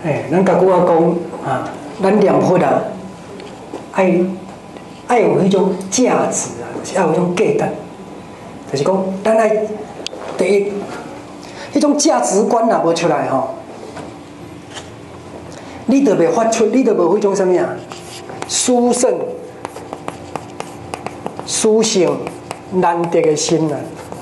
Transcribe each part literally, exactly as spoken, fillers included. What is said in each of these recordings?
哎，咱甲古话讲啊，咱念佛啊，爱爱有迄种价值啊，就是要有迄种价值，就是讲咱爱第一，迄种价值观若无出来吼，你就袂发出，你就无迄种啥物啊，殊胜、殊胜难得的心啊。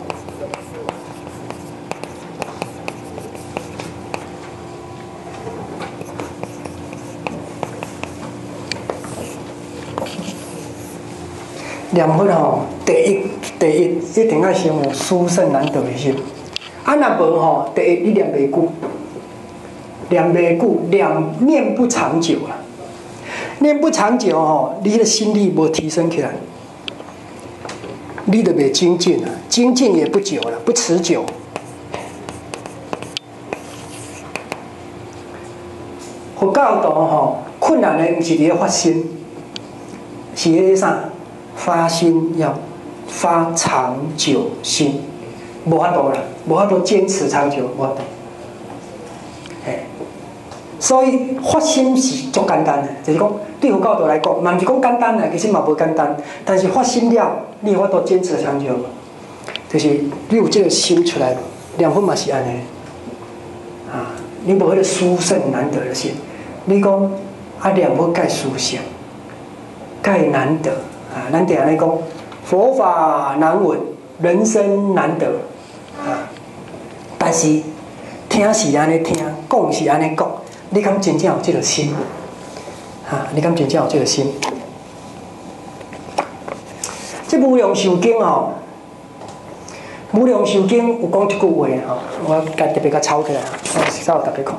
念佛吼，第一第一一定要先有殊胜难得的心。啊，若无吼，第一你念袂久，念袂久，念念不长久啊。念不长久吼，你的心力无提升起来，你就袂精进啊，精进也不久了，不持久。佛教徒吼，困难的毋是伫咧发心，是咧啥？发心要发长久心，无法度啦，无法度坚持长久，无法度。哎，所以发心是足简单的，就是讲对佛教徒来讲，嘛毋是讲简单啦，其实嘛无简单。但是发心了，你有法度坚持长久，就是你有这个心出来，念佛嘛是安尼。啊，你无迄个殊胜难得的心，你讲啊念佛介殊胜，介难得。啊，咱定安尼讲，佛法难闻，人生难得啊。但是听是安尼听，讲是安尼讲，你敢真正有这个心？啊，你敢真正有这个心？这《无量寿经》哦，《无量寿经》有讲一句话吼，我甲特别甲抄起来，我稍后特别看。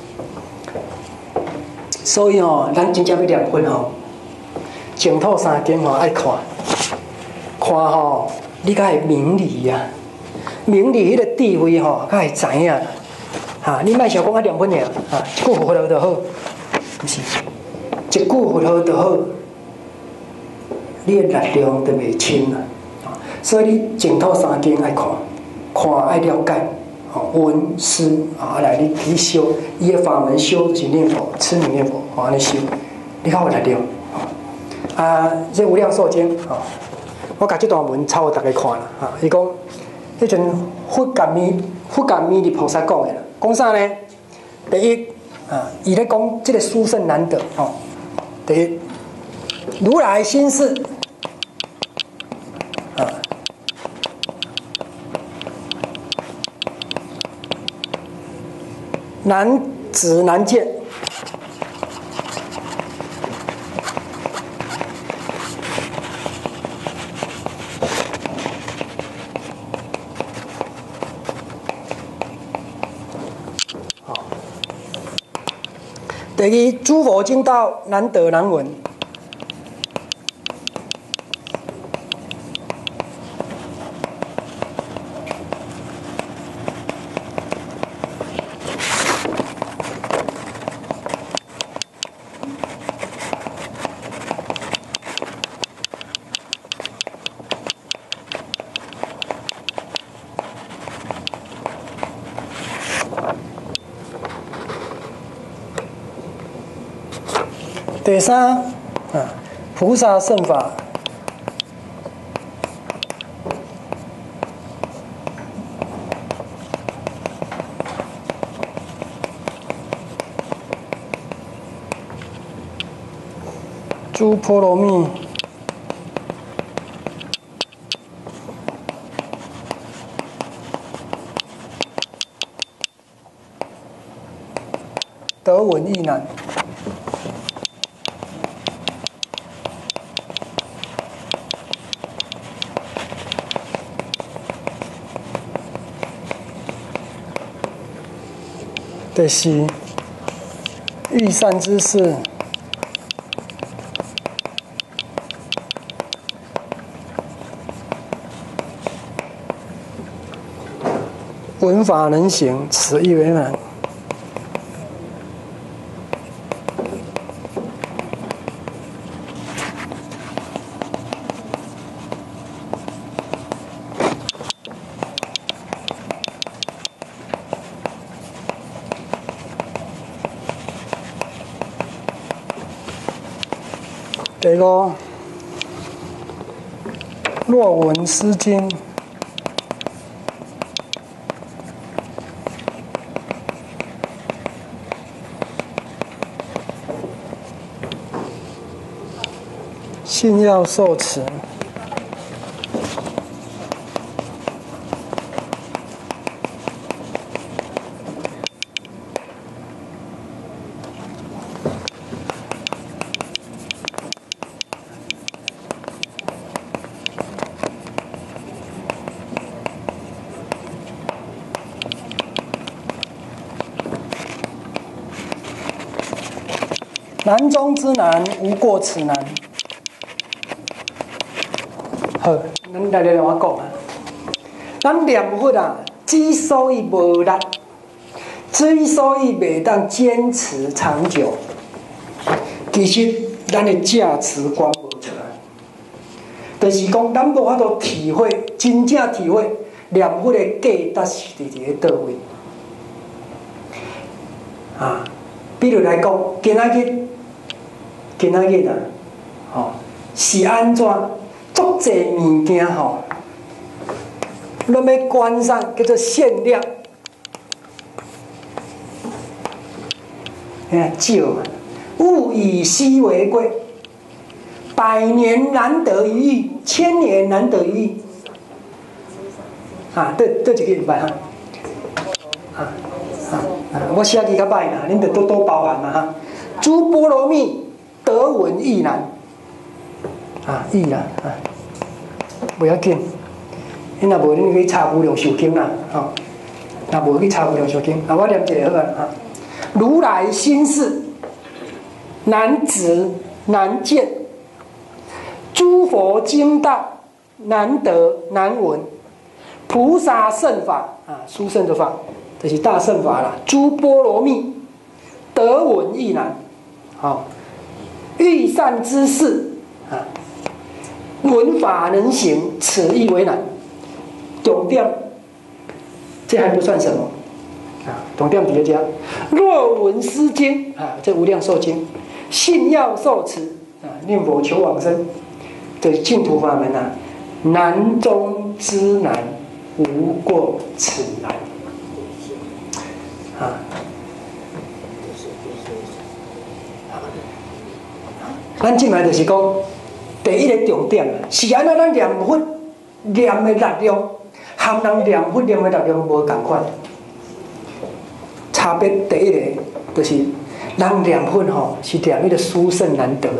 所以哦，咱真正要念佛吼。净土三经吼爱看，看吼你才会明理啊，明理迄个智慧吼才会知影。哈，你莫想讲啊念佛尔，哈，一句佛号就好，毋是，一句佛号就好，你的力量就袂轻啊。所以你净土三经爱看，看爱了解，吼，闻思啊来你你修，伊的法门修就是念佛，持名念佛，吼安尼修，你较有力量。啊，这无量寿经啊，我甲这段文抄互大家看啦。啊，伊讲，迄阵佛甲弥佛甲弥勒菩萨讲的啦，讲啥呢？第一啊，伊咧讲这个殊胜难得哦。第一，如来心事啊，难指难见。第二，诸佛经道难得难闻。第三啊，菩萨圣法诸波罗蜜得闻亦难。第四，欲善知识，闻法能行，此亦为难。 第五，若闻诗经，信要受持。难中之难，无过此难。好，咱来来我讲啊，咱念佛啊，之所以无力，之所以袂当坚持长久，其实咱的价值观无出来，就是讲咱无法度体会，真正体会念佛的价值是伫一个倒位啊。比如来讲，今仔日。今仔日啊，吼是安怎？足侪物件吼，咱要观赏叫做限量，你看少嘛，物以稀为贵，百年难得一遇，千年难得一遇。啊，对对，一个礼拜哈，啊啊啊！我写字较歹啦，恁得多多包涵嘛哈。诸波罗蜜。得闻亦难，啊，亦难啊，不要紧。你若无，你去查无量寿经啦，吼。若无去查无量寿经，啊，我念一个好啊。如来心事，难知难见；诸佛经道，难得难闻。菩萨圣法啊，殊胜的法，这是大圣法啦。诸波罗蜜，得闻亦难，好。欲善之事啊，闻法能行，此亦为难。重点，这还不算什么啊。重点叠加，若闻诗经啊，这无量寿经，信要受持啊，念佛求往生，这净土法门啊，难中之难，无过此难啊。咱进来就是讲，第一个重点啊，是安怎咱念佛念的力量，和人念佛念的力量无同款。差别第一个就是，人念佛吼是念迄个殊胜难得的，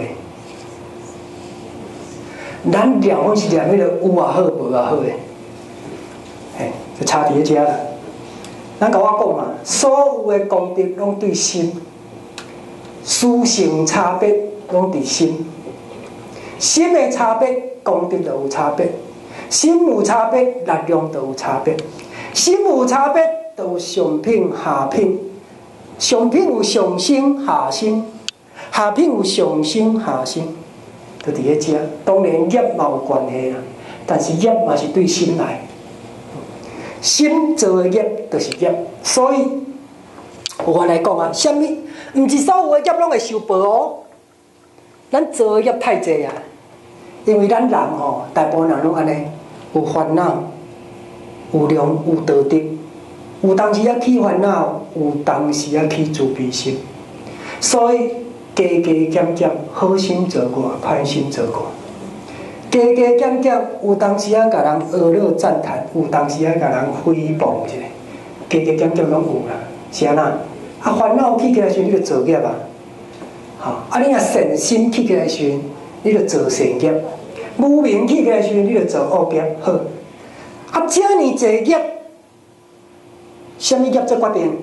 咱念佛是念迄个有也好，无也好的，嘿，就差伫遮啦。咱甲我讲嘛，所有的功德拢对心，殊胜差别。拢伫心，心的差别，功德就有差别；心有差别，力量就有差别；心有差别，就有上品下品；上品有上升下升，下品有上升下升，就伫咧遮。当然业嘛有关系啦，但是业嘛是对心来，心做的业就是业，所以有法来讲啊，什么？毋是所有的业拢会受报哦。咱做业太济啊，因为咱人吼，大部分人拢安尼，有烦恼，有量有道德，有当时啊起烦恼，有当时啊起自卑心，所以加加减减，好心做过，歹心做过，加加减减，有当时啊甲人阿谀赞叹，有当时啊甲人诽谤一下，加加减减拢有啦，是安那？啊烦恼起起来时，你就做业啊。啊！你若善心起起来时，你就做善业；无明起起来时，你就做恶业。好，啊，遮尔济业，什么业做决定？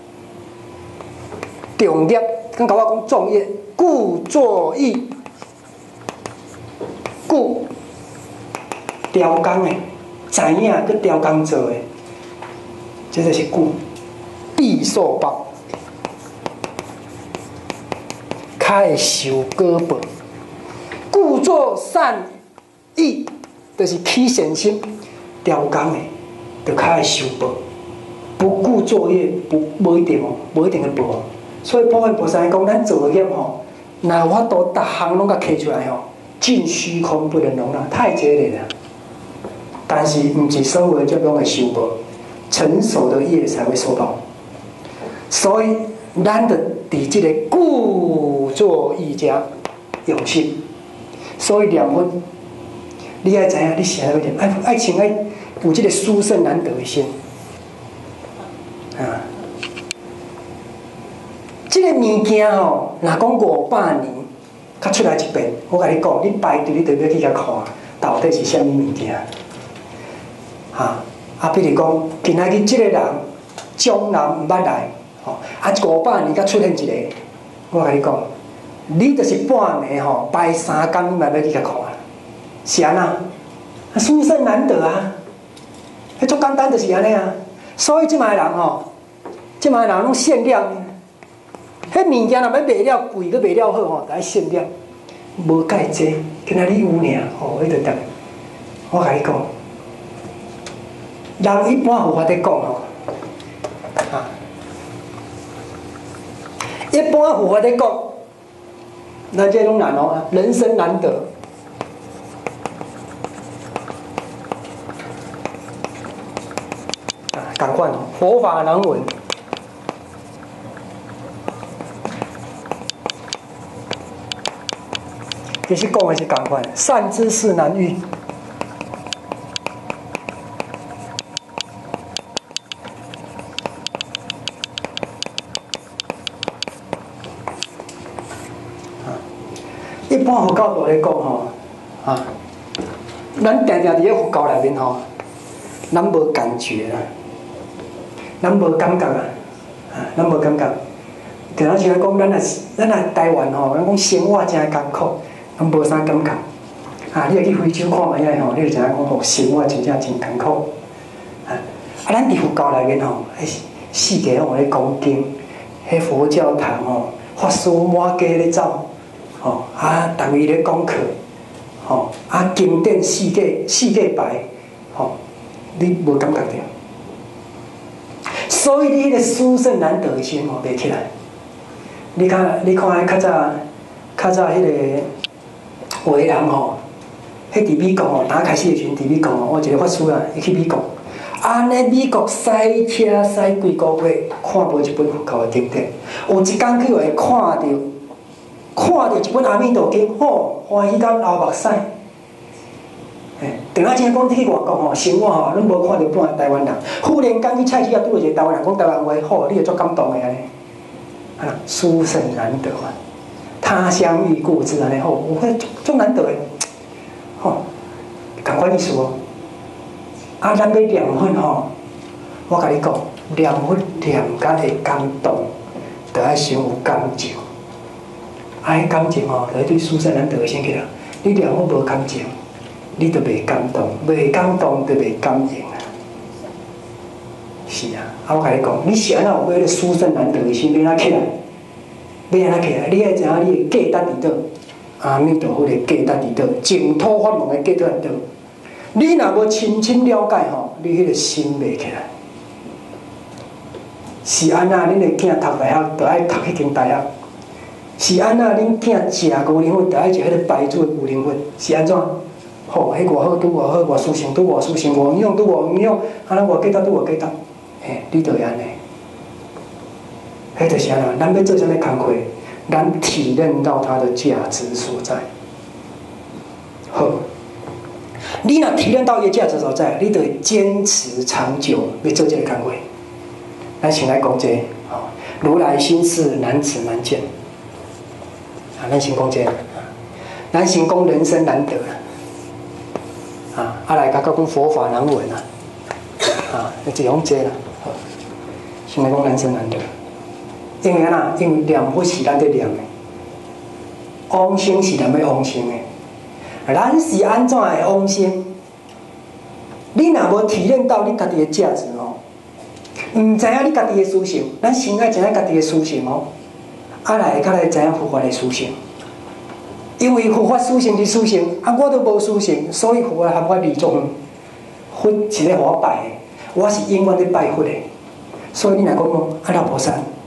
重业，刚甲我讲重业，故作意，故雕工的，知影去雕工做的，这就是故，必受报。较会受果报，故作善意，就是起善心，雕工的，就较会受报。不顾作业，不无一定哦，无一定会报哦。所以普贤菩萨讲，咱做业吼， 若有法度，逐项拢甲摕出来吼，尽虚空不能容纳，太激烈了。但是，毋是所有的业拢会受报，成熟的业才会受报。所以，咱得伫即个故作意家用心。所以念佛，你爱知影，你是爱要念，爱爱像爱有即个殊胜难得的心。啊，即、这个物件吼，若讲五百年，较出来一遍，我甲你讲，你排队你就要去甲看，到底是啥物物件？啊，啊，比如讲，今仔日即个人江南毋捌来，吼、哦，啊，五百年才出现一个，我甲你讲，你就是半暝吼，排三工你嘛要去甲看，是安那？啊，殊胜难得啊！迄足简单就是安尼啊。所以即卖人吼，即卖人拢限量，迄物件若要卖了贵，佮卖了好吼，就爱限量，无介济，今仔日有尔，吼，迄就得。我甲你讲。人一般佛法在讲吼，啊，一般佛法在讲，咱这种难哦，人生难得。啊，赶快哦，佛法难闻。其实讲的是赶快，善知识难遇。一般佛教徒咧讲吼，啊，咱定定伫咧佛教内面吼，咱无感觉啦，咱无感觉啊，啊，咱无感觉。就好像讲，咱若咱若台湾吼，咱讲生活真艰苦，咱无啥感觉。啊，你若去非洲看卖遐吼，你就知影讲吼，生活真正真艰苦。啊，啊，咱伫佛教内面吼，迄四界吼咧讲经，迄佛教堂吼，法师满街咧走。吼、哦、啊，逐位咧讲课，吼、哦、啊，经典四界四界牌，吼、哦，你无感觉着？所以你迄个殊胜难得的心吼，袂起来。你看，你看，较早较早迄个有个人吼，迄伫美国吼，打开始的时阵伫美国吼，我一个法师啊，伊去美国，安尼美国驶车驶几个月，看无一本佛教的经典，有一工去会看着。看到一本《阿弥陀经》，吼，欢喜到流目屎。哎，等下真讲你去外国吼，生活吼，恁无看到半台湾人。忽然间去菜市啊，拄到一个台湾人讲台湾话，吼，你会足感动的安尼。啊，殊胜难得啊！他乡遇故知安尼，吼，我会足难得的。吼，赶快意思哦。啊，咱要念佛吼，我甲你讲，念佛念甲会感动，就爱先有感情。啊，迄感情吼，就对殊胜难得的先起来。你念佛无感情，你就袂感动，袂感动就袂感应啊。是啊，啊，我甲你讲，你是安怎有迄个殊胜难得的心，要安怎起来？要安怎起来？你爱知影你的价值伫倒？阿弥陀佛的价值伫倒？净土法门的价值伫倒？你若无深深了解吼，你迄个心袂起来。是安那？恁的囝读大学，就爱读迄间大学。是安那？恁囝食五零粉，就爱食迄个白煮的五零粉，是安怎？吼，迄偌好拄偌好，偌舒适拄偌舒适，偌营养拄偌营养，安尼偌价值拄偌价值，嘿，你就会安尼。迄就是安那，咱要做啥物工课，咱体认到它的价值所在。好，你若体认到伊的价值所在，你就会坚持长久要做这个工课。咱先来讲这个，吼，如来心事难辞难见。啊，咱先讲这个，咱先讲人生难得啊，啊来甲讲佛法难闻啊，啊，就用这啦。先来讲人生难得，因为啊，因为念佛是咱在念的，往生是咱要往生的，咱是安怎会往生？你若无体验到你家己的价值哦，唔知影你家己的思想，咱先爱知影家己的思想哦。啊来，较来知影佛法的殊胜，因为佛法殊胜是殊胜，啊我都无殊胜，所以佛法含我离众，佛是咧互我拜的，我是永远咧拜佛的，所以你若讲讲阿老菩萨，